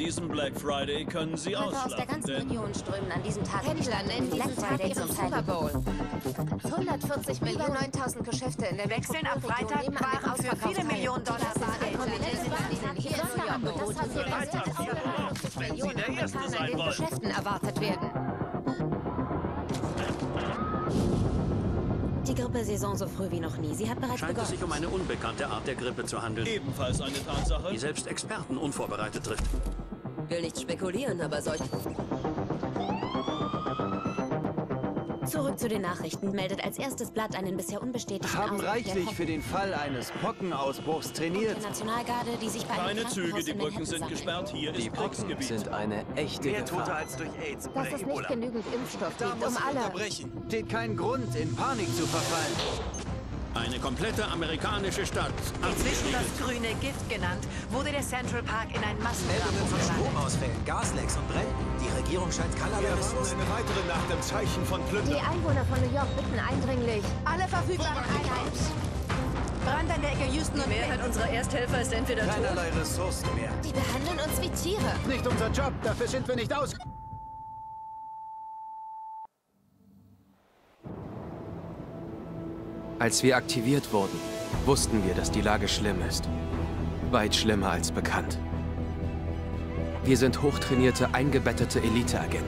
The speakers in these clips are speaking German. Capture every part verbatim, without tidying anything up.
diesem Black Friday können Sie Leute aus der ausschlafen, ganzen denn Union strömen an diesem Tag Händler nennen Black diesen Tag Friday ihren zum Super Teil. Bowl. hundertvierzig Millionen, Über neuntausend Geschäfte in der Wechseln ab Freitag Waren für viele Millionen Dollar. wenn Sie der Erste an sein den wollen. Geschäften erwartet werden. Die Grippesaison so früh wie noch nie. Sie hat bereits Scheint es begonnen. sich um eine unbekannte Art der Grippe zu handeln, Ebenfalls eine Tatsache. die selbst Experten unvorbereitet trifft. Will nicht spekulieren, aber solche... Zurück zu den Nachrichten. Meldet als erstes Blatt einen bisher unbestätigten Haben Ausbruch der reichlich Pocken- für den Fall eines Pockenausbruchs trainiert. der Nationalgarde, die sich bei einem Keine Züge, Krankenhaus die in Brücken Manhattan sind sammeln. gesperrt. Hier Die ist Pocken Kriegsgebiet. sind eine echte Mehr Tote Gefahr. als durch AIDS Dass oder es Ebola. nicht genügend Impfstoff Da gibt, muss um ich alle... unterbrechen. Steht kein Grund, in Panik zu verfallen. Eine komplette amerikanische Stadt. Inzwischen das grüne Gift genannt, wurde der Central Park in ein Massengrab Meldungen von umgewandelt. Stromausfällen, Gaslecks und Bränden. Die Regierung scheint keinerlei Ressourcen. Eine weitere Nacht im Zeichen von Die Plündern. Einwohner von New York bitten eindringlich. Alle verfügbaren Einheiten. Brand an der Ecke Houston und Mehrheit unserer Ersthelfer ist entweder tot... Keinerlei Ressourcen mehr. Die behandeln uns wie Tiere. Nicht unser Job, dafür sind wir nicht aus. Als wir aktiviert wurden, wussten wir, dass die Lage schlimm ist. Weit schlimmer als bekannt. Wir sind hochtrainierte, eingebettete Eliteagenten.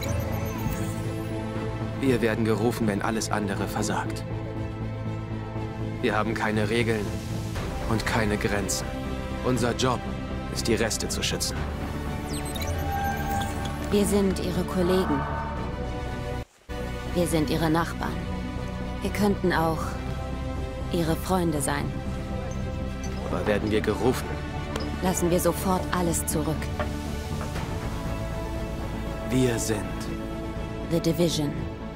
Wir werden gerufen, wenn alles andere versagt. Wir haben keine Regeln und keine Grenzen. Unser Job ist, die Reste zu schützen. Wir sind Ihre Kollegen. Wir sind Ihre Nachbarn. Wir könnten auch Ihre Freunde sein. Aber werden wir gerufen? Lassen wir sofort alles zurück. Wir sind The Division.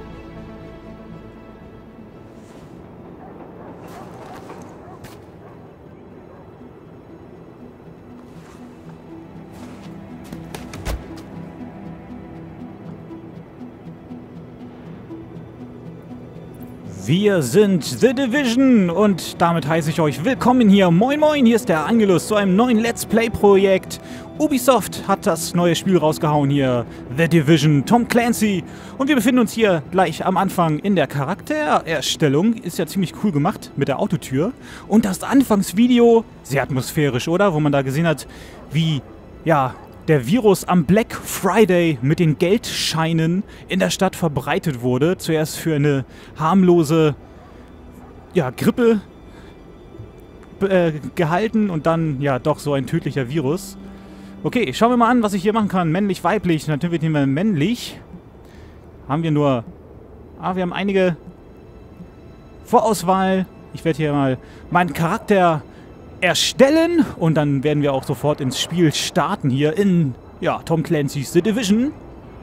Wir sind The Division und damit heiße ich euch willkommen hier. Moin Moin, hier ist der Angelus zu einem neuen Let's Play Projekt. Ubisoft hat das neue Spiel rausgehauen hier, The Division, Tom Clancy. Und wir befinden uns hier gleich am Anfang in der Charaktererstellung. Ist ja ziemlich cool gemacht mit der Autotür. Und das Anfangsvideo, sehr atmosphärisch, oder? Wo man da gesehen hat, wie, ja, der Virus am Black Friday mit den Geldscheinen in der Stadt verbreitet wurde. Zuerst für eine harmlose, ja, Grippe äh, gehalten und dann, ja, doch so ein tödlicher Virus. Okay, schauen wir mal an, was ich hier machen kann. Männlich, weiblich. Natürlich nehmen wir männlich. Haben wir nur... Ah, wir haben einige Vorauswahl. Ich werde hier mal meinen Charakter erstellen und dann werden wir auch sofort ins Spiel starten hier in, ja, Tom Clancy's The Division.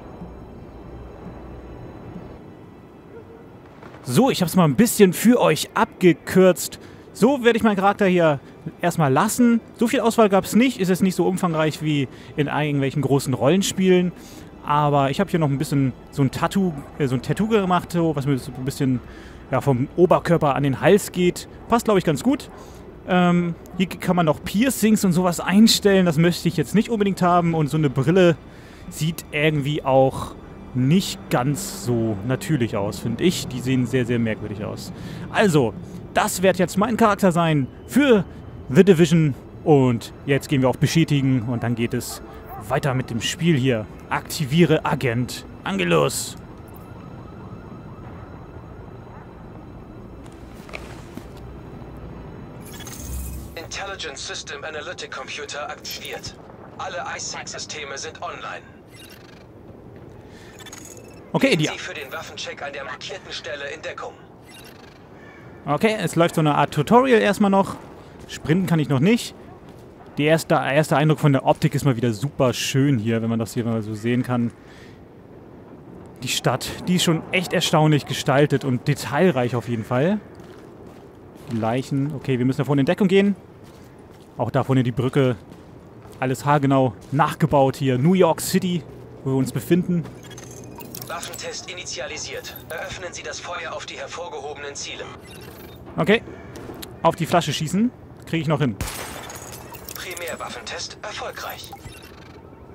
So, ich habe es mal ein bisschen für euch abgekürzt. So werde ich meinen Charakter hier erstmal lassen. So viel Auswahl gab es nicht. Ist jetzt nicht so umfangreich wie in irgendwelchen großen Rollenspielen. Aber ich habe hier noch ein bisschen so ein Tattoo, äh, so ein Tattoo gemacht, so, was mir so ein bisschen, ja, vom Oberkörper an den Hals geht. Passt, glaube ich, ganz gut. Ähm, hier kann man noch Piercings und sowas einstellen. Das möchte ich jetzt nicht unbedingt haben. Und so eine Brille sieht irgendwie auch nicht ganz so natürlich aus, finde ich. Die sehen sehr, sehr merkwürdig aus. Also, das wird jetzt mein Charakter sein für The Division. Und jetzt gehen wir auf Bestätigen und dann geht es weiter mit dem Spiel hier. Aktiviere Agent Angelus. Intelligence System Analytic Computer aktiviert. Alle I S A C-Systeme sind online. Okay, die... Sie für den Waffencheck an der markierten Stelle in Deckung. Okay, es läuft so eine Art Tutorial erstmal noch. Sprinten kann ich noch nicht. Der erste, erste Eindruck von der Optik ist mal wieder super schön hier, wenn man das hier mal so sehen kann. Die Stadt, die ist schon echt erstaunlich gestaltet und detailreich auf jeden Fall. Die Leichen. Okay, wir müssen da vorne in Deckung gehen. Auch da vorne die Brücke. Alles haargenau nachgebaut hier. New York City, wo wir uns befinden. Waffentest initialisiert. Eröffnen Sie das Feuer auf die hervorgehobenen Ziele. Okay. Auf die Flasche schießen. Kriege ich noch hin. Primärwaffentest erfolgreich.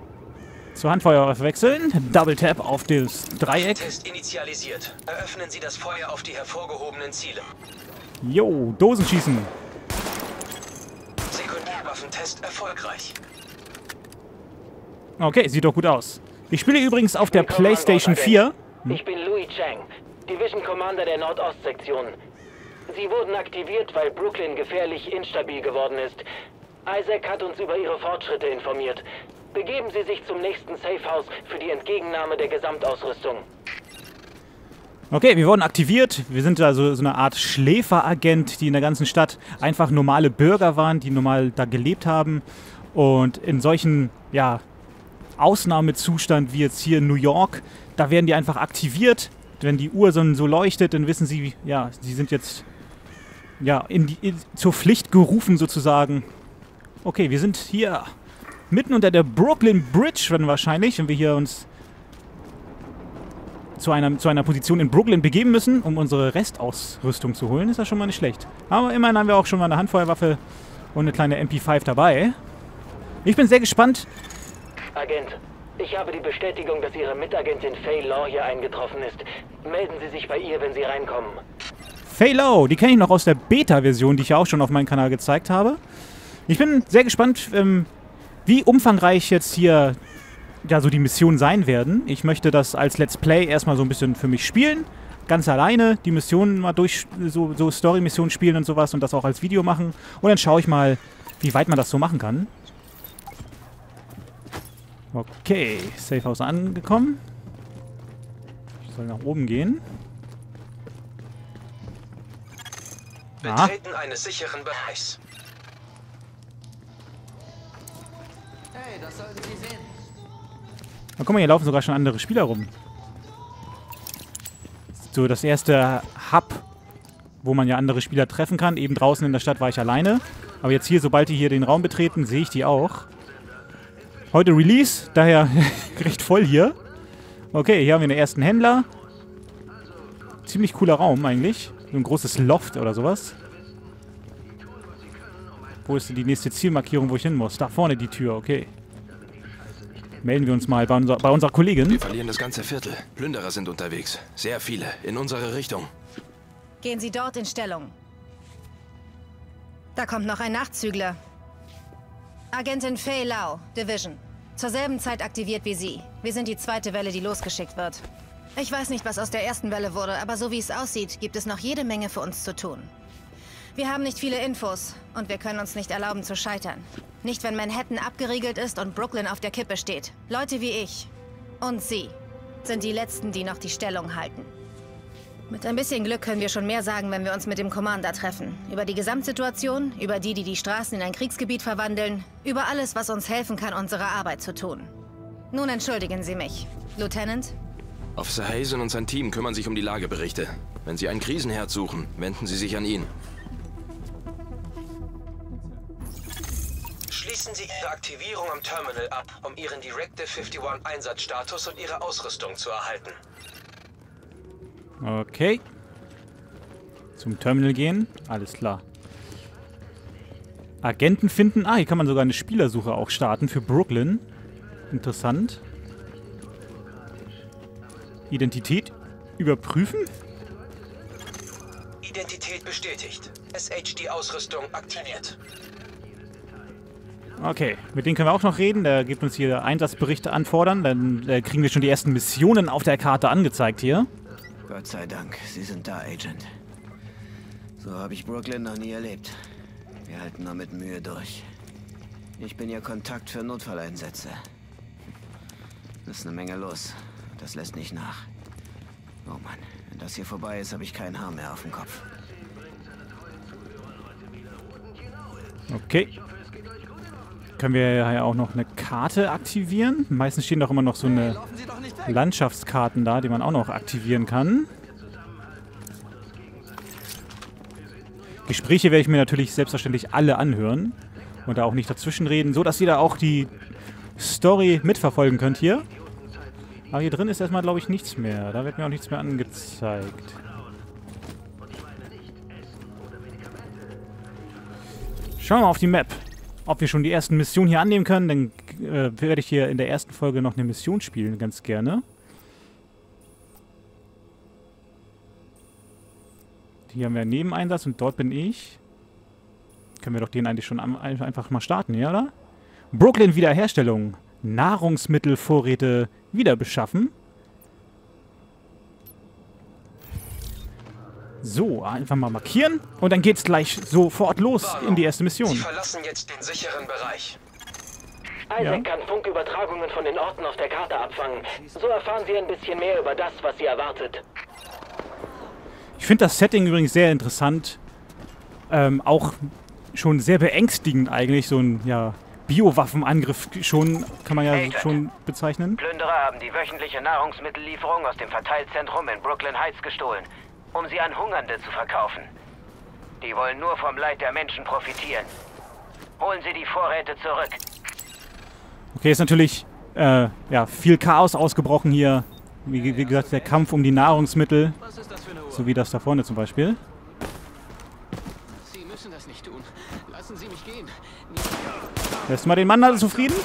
Zur Handfeuerwaffe wechseln. Double Tap auf das Dreieck. Test initialisiert. Eröffnen Sie das Feuer auf die hervorgehobenen Ziele. Jo, Dosen schießen. Sekundärwaffentest erfolgreich. Okay, sieht doch gut aus. Ich spiele übrigens auf der PlayStation vier. Ich bin Louis Chang, Division Commander der Nordostsektion. Sie wurden aktiviert, weil Brooklyn gefährlich instabil geworden ist. Isaac hat uns über Ihre Fortschritte informiert. Begeben Sie sich zum nächsten Safehouse für die Entgegennahme der Gesamtausrüstung. Okay, wir wurden aktiviert. Wir sind also so eine Art Schläferagent, die in der ganzen Stadt einfach normale Bürger waren, die normal da gelebt haben. Und in solchen, ja, Ausnahmezustand wie jetzt hier in New York, da werden die einfach aktiviert. Wenn die Uhr so, so leuchtet, dann wissen sie, ja, sie sind jetzt ja, in die, in, zur Pflicht gerufen sozusagen. Okay, wir sind hier mitten unter der Brooklyn Bridge, werden wahrscheinlich, wenn wir hier uns zu einer, zu einer Position in Brooklyn begeben müssen, um unsere Restausrüstung zu holen. Ist das schon mal nicht schlecht. Aber immerhin haben wir auch schon mal eine Handfeuerwaffe und eine kleine M P fünf dabei. Ich bin sehr gespannt. Agent, ich habe die Bestätigung, dass Ihre Mitagentin Faye Law hier eingetroffen ist. Melden Sie sich bei ihr, wenn Sie reinkommen. Faye Law, die kenne ich noch aus der Beta-Version, die ich ja auch schon auf meinem Kanal gezeigt habe. Ich bin sehr gespannt, ähm, wie umfangreich jetzt hier ja, so die Missionen sein werden. Ich möchte das als Let's Play erstmal so ein bisschen für mich spielen. Ganz alleine die Missionen mal durch, so, so Story-Missionen spielen und sowas und das auch als Video machen. Und dann schaue ich mal, wie weit man das so machen kann. Okay, Safehouse angekommen. Ich soll nach oben gehen. Betreten eines sicheren Bereichs. Hey, das sollten Sie sehen. Na, guck mal, hier laufen sogar schon andere Spieler rum. So, das erste Hub, wo man ja andere Spieler treffen kann. Eben draußen in der Stadt war ich alleine. Aber jetzt hier, sobald die hier den Raum betreten, sehe ich die auch. Heute Release, daher recht voll hier. Okay, hier haben wir den ersten Händler. Ziemlich cooler Raum eigentlich. So ein großes Loft oder sowas. Wo ist denn die nächste Zielmarkierung, wo ich hin muss? Da vorne die Tür, okay. Melden wir uns mal bei, unser, bei unserer Kollegin. Wir verlieren das ganze Viertel. Plünderer sind unterwegs. Sehr viele. In unsere Richtung. Gehen Sie dort in Stellung. Da kommt noch ein Nachzügler. Agentin Faye Lau, Division. Zur selben Zeit aktiviert wie Sie. Wir sind die zweite Welle, die losgeschickt wird. Ich weiß nicht, was aus der ersten Welle wurde, aber so wie es aussieht, gibt es noch jede Menge für uns zu tun. Wir haben nicht viele Infos und wir können uns nicht erlauben zu scheitern. Nicht, wenn Manhattan abgeriegelt ist und Brooklyn auf der Kippe steht. Leute wie ich und Sie sind die Letzten, die noch die Stellung halten. Mit ein bisschen Glück können wir schon mehr sagen, wenn wir uns mit dem Commander treffen. Über die Gesamtsituation, über die, die die Straßen in ein Kriegsgebiet verwandeln, über alles, was uns helfen kann, unsere Arbeit zu tun. Nun entschuldigen Sie mich, Lieutenant. Officer Hazen und sein Team kümmern sich um die Lageberichte. Wenn Sie einen Krisenherd suchen, wenden Sie sich an ihn. Schließen Sie Ihre Aktivierung am Terminal ab, um Ihren Directive einundfünfzig-Einsatzstatus und Ihre Ausrüstung zu erhalten. Okay. Zum Terminal gehen. Alles klar. Agenten finden. Ah, hier kann man sogar eine Spielersuche auch starten für Brooklyn. Interessant. Identität überprüfen? Identität bestätigt. S H D-Ausrüstung aktiviert. Okay, mit denen können wir auch noch reden. Der gibt uns hier Einsatzberichte anfordern. Dann äh, kriegen wir schon die ersten Missionen auf der Karte angezeigt hier. Gott sei Dank, Sie sind da, Agent. So habe ich Brooklyn noch nie erlebt. Wir halten nur mit Mühe durch. Ich bin Ihr Kontakt für Notfalleinsätze. Es ist eine Menge los. Das lässt nicht nach. Oh Mann, wenn das hier vorbei ist, habe ich kein Haar mehr auf dem Kopf. Okay. Können wir ja auch noch eine Karte aktivieren? Meistens stehen doch immer noch so eine Landschaftskarten da, die man auch noch aktivieren kann. Gespräche werde ich mir natürlich selbstverständlich alle anhören und da auch nicht dazwischen reden, so dass ihr da auch die Story mitverfolgen könnt hier. Aber hier drin ist erstmal, glaube ich, nichts mehr. Da wird mir auch nichts mehr angezeigt. Schauen wir mal auf die Map. Ob wir schon die ersten Missionen hier annehmen können, dann äh, werde ich hier in der ersten Folge noch eine Mission spielen, ganz gerne. Hier haben wir einen Nebeneinsatz und dort bin ich. Können wir doch den eigentlich schon am, einfach mal starten, ja, oder? Brooklyn Wiederherstellung. Nahrungsmittelvorräte wieder beschaffen. So, einfach mal markieren. Und dann geht's gleich sofort los in die erste Mission. Sie verlassen jetzt den sicheren Bereich. Isaac Ja. kann Funkübertragungen von den Orten auf der Karte abfangen. So erfahren Sie ein bisschen mehr über das, was Sie erwartet. Ich finde das Setting übrigens sehr interessant. Ähm, auch schon sehr beängstigend eigentlich. So ein, ja, Biowaffenangriff schon, kann man ja Agent. schon bezeichnen. Plünderer haben die wöchentliche Nahrungsmittellieferung aus dem Verteilzentrum in Brooklyn Heights gestohlen, um sie an Hungernde zu verkaufen. Die wollen nur vom Leid der Menschen profitieren. Holen Sie die Vorräte zurück. Okay, ist natürlich äh, ja, viel Chaos ausgebrochen hier. Wie, wie gesagt, der Kampf um die Nahrungsmittel. So wie das da vorne zum Beispiel. Sie müssen das nicht tun. Lassen Sie mich gehen. Lässt mal den Mann alle zufrieden?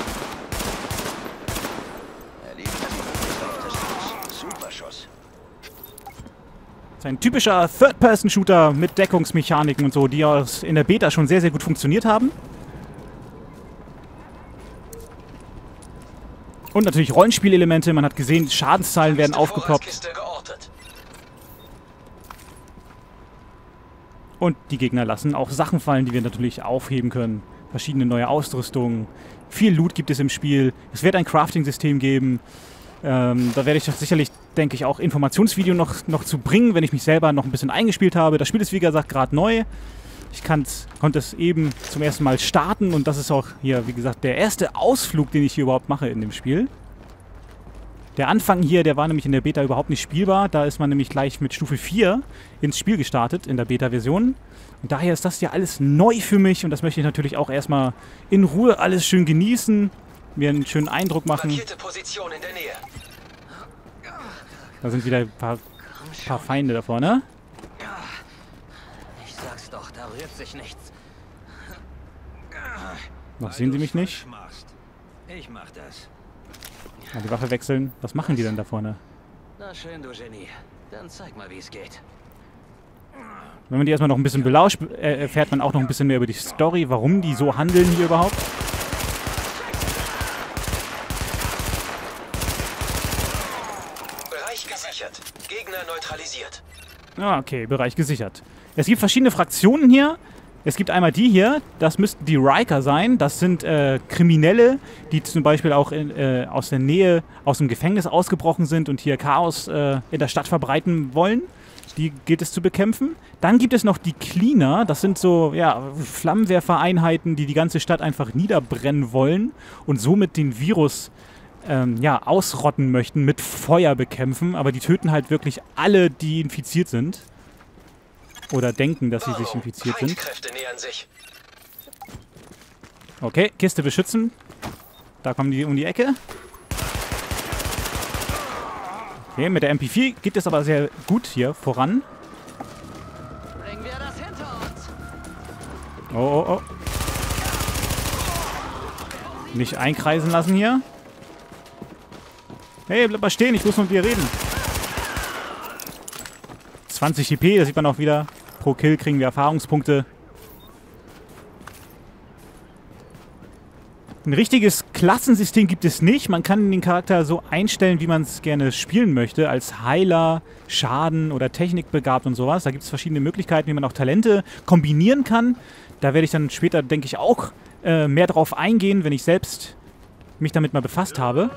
Super Schuss. Das ist ein typischer Third-Person-Shooter mit Deckungsmechaniken und so, die aus in der Beta schon sehr, sehr gut funktioniert haben. Und natürlich Rollenspielelemente. Man hat gesehen, Schadenszahlen werden aufgepoppt. Und die Gegner lassen auch Sachen fallen, die wir natürlich aufheben können. Verschiedene neue Ausrüstungen. Viel Loot gibt es im Spiel. Es wird ein Crafting-System geben. Ähm, da werde ich sicherlich, denke ich, auch Informationsvideo noch, noch zu bringen, wenn ich mich selber noch ein bisschen eingespielt habe. Das Spiel ist, wie gesagt, gerade neu. Ich kann's, konnte es eben zum ersten Mal starten und das ist auch hier, wie gesagt, der erste Ausflug, den ich hier überhaupt mache in dem Spiel. Der Anfang hier, der war nämlich in der Beta überhaupt nicht spielbar. Da ist man nämlich gleich mit Stufe vier ins Spiel gestartet, in der Beta-Version. Und daher ist das ja alles neu für mich und das möchte ich natürlich auch erstmal in Ruhe alles schön genießen, mir einen schönen Eindruck machen. Position in der Nähe. Da sind wieder ein paar, paar Feinde da vorne. Ich sag's doch, da rührt sich nichts. Noch sehen sie mich nicht. Ich mach das. Ja, die Waffe wechseln. Was machen die denn da vorne? Na schön, du Genie. Dann zeig mal, wie es geht. Wenn man die erstmal noch ein bisschen belauscht, äh, erfährt man auch noch ein bisschen mehr über die Story, warum die so handeln hier überhaupt. Bereich gesichert. Gegner neutralisiert. Ah, okay, Bereich gesichert. Es gibt verschiedene Fraktionen hier. Es gibt einmal die hier, das müssten die Riker sein. Das sind äh, Kriminelle, die zum Beispiel auch in, äh, aus der Nähe, aus dem Gefängnis ausgebrochen sind und hier Chaos äh, in der Stadt verbreiten wollen. Die gilt es zu bekämpfen. Dann gibt es noch die Cleaner. Das sind so, ja, Flammenwerfereinheiten, die die ganze Stadt einfach niederbrennen wollen und somit den Virus ähm, ja, ausrotten möchten, mit Feuer bekämpfen. Aber die töten halt wirklich alle, die infiziert sind. Oder denken, dass sie sich infiziert sind. Okay, Kiste beschützen. Da kommen die um die Ecke. Okay, mit der M P vier geht es aber sehr gut hier voran. Bringen wir das hinter uns. Oh, oh, oh. Nicht einkreisen lassen hier. Hey, bleib mal stehen, ich muss mit dir reden. zwanzig H P, das sieht man auch wieder. Pro Kill kriegen wir Erfahrungspunkte. Ein richtiges Klassensystem gibt es nicht. Man kann den Charakter so einstellen, wie man es gerne spielen möchte. Als Heiler, Schaden oder Technikbegabt und sowas. Da gibt es verschiedene Möglichkeiten, wie man auch Talente kombinieren kann. Da werde ich dann später, denke ich, auch äh, mehr drauf eingehen, wenn ich selbst mich damit mal befasst habe.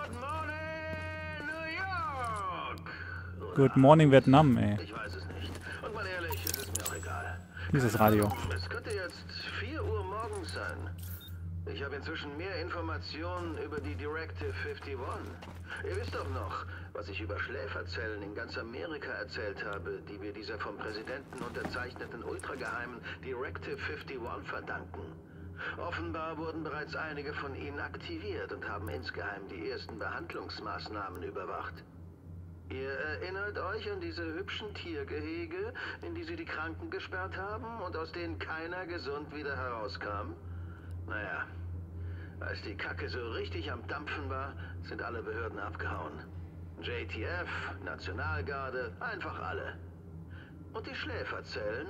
Good morning Vietnam, ey. Ich weiß es nicht. Und mal ehrlich, es ist mir auch egal. Hier ist das Radio. Es könnte jetzt vier Uhr morgens sein. Ich habe inzwischen mehr Informationen über die Directive einundfünfzig. Ihr wisst doch noch, was ich über Schläferzellen in ganz Amerika erzählt habe, die wir dieser vom Präsidenten unterzeichneten ultrageheimen Directive einundfünfzig verdanken. Offenbar wurden bereits einige von ihnen aktiviert und haben insgeheim die ersten Behandlungsmaßnahmen überwacht. Ihr erinnert euch an diese hübschen Tiergehege, in die sie die Kranken gesperrt haben und aus denen keiner gesund wieder herauskam? Naja, Als die Kacke so richtig am Dampfen war, sind alle Behörden abgehauen. J T F, Nationalgarde, einfach alle. Und die Schläferzellen?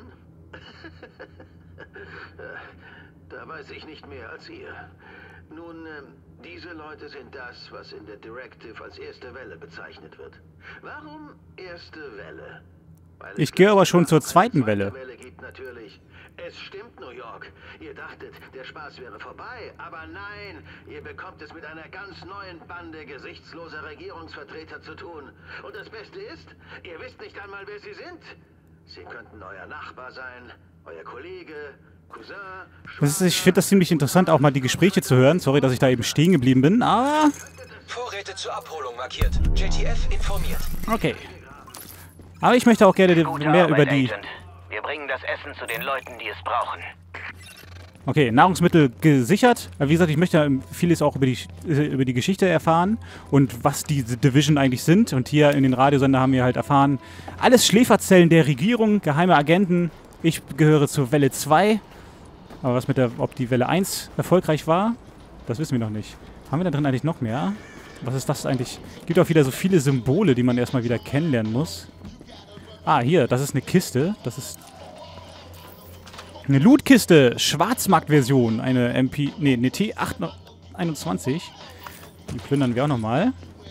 Da weiß ich nicht mehr als ihr. Nun, ähm, diese Leute sind das, was in der Directive als erste Welle bezeichnet wird. Warum erste Welle? Weil Ich gehe aber schon zur zweiten Welle. Welle gibt natürlich. Es stimmt, New York. Ihr dachtet, der Spaß wäre vorbei. Aber nein, ihr bekommt es mit einer ganz neuen Bande gesichtsloser Regierungsvertreter zu tun. Und das Beste ist, ihr wisst nicht einmal, wer sie sind. Sie könnten euer Nachbar sein, euer Kollege, Cousin. Das ist, ich finde das ziemlich interessant, auch mal die Gespräche zu hören. Sorry, dass ich da eben stehen geblieben bin. Ah, Vorräte zur Abholung markiert. J T F informiert. okay. Aber ich möchte auch gerne mehr über die... Wir bringen das Essen zu den Leuten, die es brauchen. Okay, Nahrungsmittel gesichert. Wie gesagt, ich möchte vieles auch über die, über die Geschichte erfahren und was diese Division eigentlich sind. Und hier in den Radiosender haben wir halt erfahren, alles Schläferzellen der Regierung, geheime Agenten. Ich gehöre zur Welle zwei. Aber was mit der, ob die Welle eins erfolgreich war, das wissen wir noch nicht. Haben wir da drin eigentlich noch mehr? Was ist das eigentlich? Es gibt auch wieder so viele Symbole, die man erstmal wieder kennenlernen muss. Ah, hier, das ist eine Kiste. Das ist eine Lootkiste. Schwarzmarkt-Version. Eine M P... Nee, eine T acht einundzwanzig. Die plündern wir auch nochmal.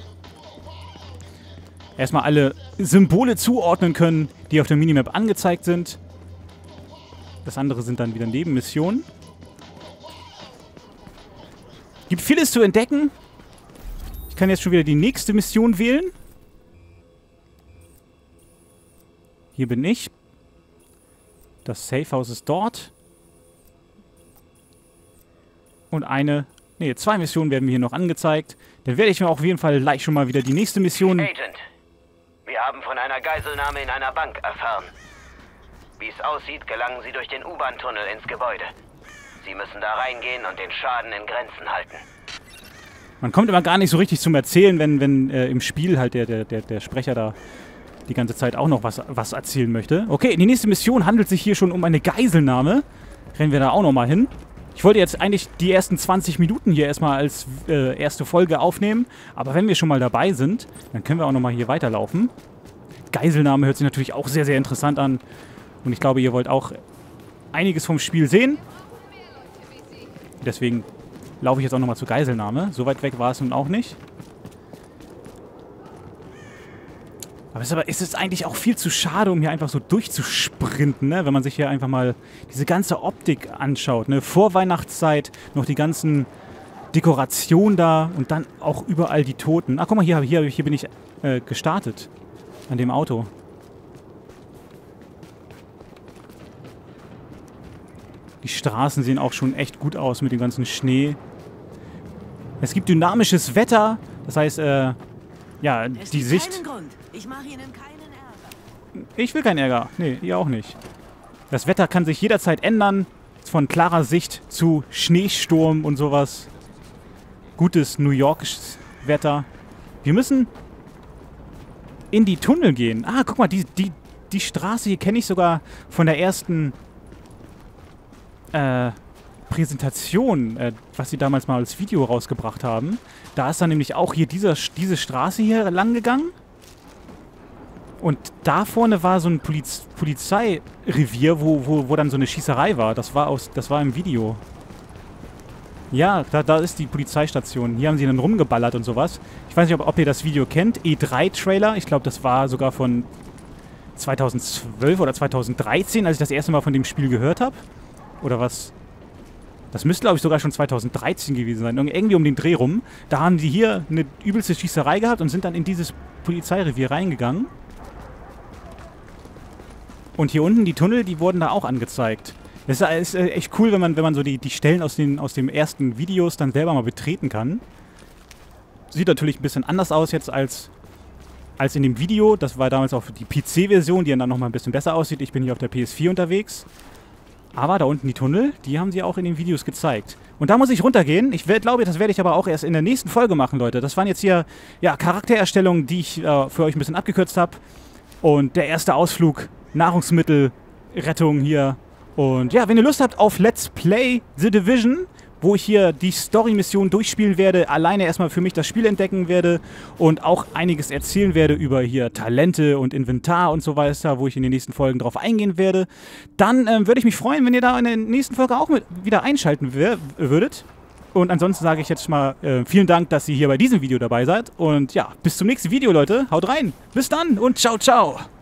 Erstmal alle Symbole zuordnen können, die auf der Minimap angezeigt sind. Das andere sind dann wieder Nebenmissionen. Gibt vieles zu entdecken. Ich kann jetzt schon wieder die nächste Mission wählen. Hier bin ich. Das Safehouse ist dort. Und eine... Nee, zwei Missionen werden mir hier noch angezeigt. Dann werde ich mir auch auf jeden Fall gleich schon mal wieder die nächste Mission... Agent, wir haben von einer Geiselnahme in einer Bank erfahren. Wie es aussieht, gelangen Sie durch den U-Bahn-Tunnel ins Gebäude. Sie müssen da reingehen und den Schaden in Grenzen halten. Man kommt immer gar nicht so richtig zum Erzählen, wenn, wenn äh, im Spiel halt der, der, der, der Sprecher da die ganze Zeit auch noch was, was erzählen möchte. Okay, die nächste Mission handelt sich hier schon um eine Geiselnahme. Rennen wir da auch nochmal hin. Ich wollte jetzt eigentlich die ersten zwanzig Minuten hier erstmal als äh, erste Folge aufnehmen. Aber wenn wir schon mal dabei sind, dann können wir auch nochmal hier weiterlaufen. Geiselnahme hört sich natürlich auch sehr, sehr interessant an. Und ich glaube, ihr wollt auch einiges vom Spiel sehen. Deswegen laufe ich jetzt auch nochmal zur Geiselnahme. So weit weg war es nun auch nicht. Aber es ist, aber, es ist eigentlich auch viel zu schade, um hier einfach so durchzusprinten, ne? Wenn man sich hier einfach mal diese ganze Optik anschaut. Ne? Vorweihnachtszeit, noch die ganzen Dekorationen da und dann auch überall die Toten. Ach, guck mal, hier, hier, hier bin ich äh, gestartet. An dem Auto. Die Straßen sehen auch schon echt gut aus mit dem ganzen Schnee. Es gibt dynamisches Wetter. Das heißt, äh, ja, Es die gibt Sicht... keinen Grund. Ich mache Ihnen keinen Ärger. Ich will keinen Ärger. Nee, ihr auch nicht. Das Wetter kann sich jederzeit ändern. Von klarer Sicht zu Schneesturm und sowas. Gutes New Yorkisches Wetter. Wir müssen in die Tunnel gehen. Ah, guck mal, die, die, die Straße hier kenne ich sogar von der ersten äh, Präsentation, äh, was sie damals mal als Video rausgebracht haben. Da ist dann nämlich auch hier dieser, diese Straße hier lang gegangen. Und da vorne war so ein Poliz Polizeirevier, wo, wo, wo dann so eine Schießerei war. Das war, aus, das war im Video. Ja, da, da ist die Polizeistation. Hier haben sie dann rumgeballert und sowas. Ich weiß nicht, ob, ob ihr das Video kennt. E drei Trailer. Ich glaube, das war sogar von zweitausendzwölf oder zweitausenddreizehn, als ich das erste Mal von dem Spiel gehört habe. Oder was? Das müsste, glaube ich, sogar schon zweitausenddreizehn gewesen sein. Irgendwie um den Dreh rum. Da haben die hier eine übelste Schießerei gehabt und sind dann in dieses Polizeirevier reingegangen. Und hier unten, die Tunnel, die wurden da auch angezeigt. Das ist echt cool, wenn man, wenn man so die, die Stellen aus den, aus den ersten Videos dann selber mal betreten kann. Sieht natürlich ein bisschen anders aus jetzt als, als in dem Video. Das war damals auch die P C-Version, die dann nochmal ein bisschen besser aussieht. Ich bin hier auf der P S vier unterwegs. Aber da unten die Tunnel, die haben sie auch in den Videos gezeigt. Und da muss ich runtergehen. Ich glaube, das werde ich aber auch erst in der nächsten Folge machen, Leute. Das waren jetzt hier ja, Charaktererstellungen, die ich äh, für euch ein bisschen abgekürzt habe. Und der erste Ausflug, Nahrungsmittelrettung hier. Und ja, wenn ihr Lust habt auf Let's Play The Division, wo ich hier die Story-Mission durchspielen werde, alleine erstmal für mich das Spiel entdecken werde und auch einiges erzählen werde über hier Talente und Inventar und so weiter, wo ich in den nächsten Folgen drauf eingehen werde. Dann ähm, würde ich mich freuen, wenn ihr da in der nächsten Folge auch mit wieder einschalten würdet. Und ansonsten sage ich jetzt mal äh, vielen Dank, dass ihr hier bei diesem Video dabei seid. Und ja, bis zum nächsten Video, Leute. Haut rein. Bis dann und ciao, ciao.